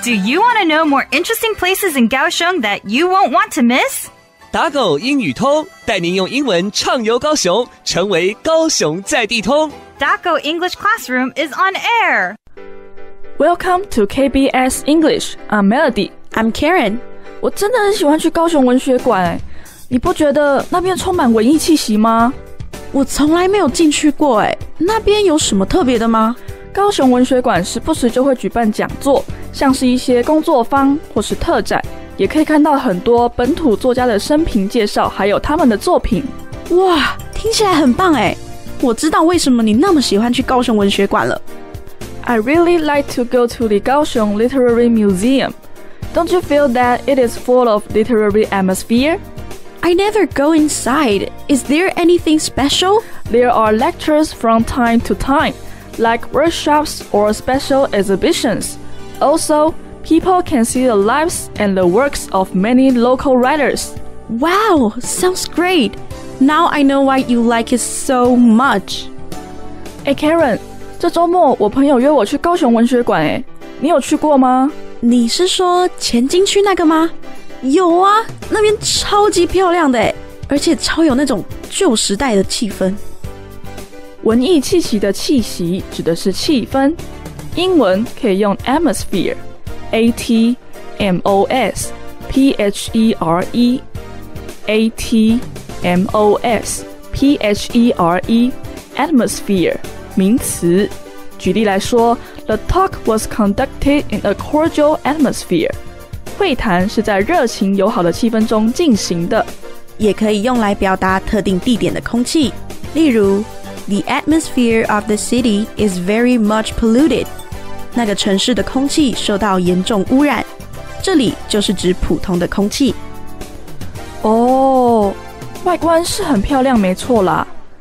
Do you want to know more interesting places in Kaohsiung that you won't want to miss? 打狗英语通，带您用英文畅游高雄，成为高雄在地通。 DACO English Classroom is on air. Welcome to KBS English. I'm Melody. I'm Karen. 我真的很喜欢去高雄文学馆，你不觉得那边充满文艺气息吗？ 我从来没有进去过，那边有什么特别的吗？ 高雄文学馆时不时就会举办讲座，像是一些工作坊或是特展，也可以看到很多本土作家的生平介绍，还有他们的作品。 哇，听起来很棒耶！我知道为什么你那么喜欢去高雄文学馆了。 I really like to go to the Kaohsiung Literary Museum. Don't you feel that it is full of literary atmosphere? I never go inside. Is there anything special? There are lectures from time to time, like workshops or special exhibitions. Also, people can see the lives and the works of many local writers. Wow, sounds great. Now I know why you like it so much. Karen, 这周末我朋友约我去高雄文学馆，你有去过吗？ 你是说前金区那个吗？有啊，那边超级漂亮的，而且超有那种旧时代的气氛。 文艺气息的气息指的是气氛，英文可以用 atmosphere, A-T-M-O-S-P-H-E-R-E, A-T-M-O-S-P-H-E-R-E, atmosphere 名词。举例来说 The talk was conducted in a cordial atmosphere. 会谈是在热情友好的气氛中进行的。 也可以用来表达特定地点的空气，例如 The atmosphere of the city is very much polluted. 那个城市的空气受到严重污染，这里就是指普通的空气。 哦，外观是很漂亮没错啦，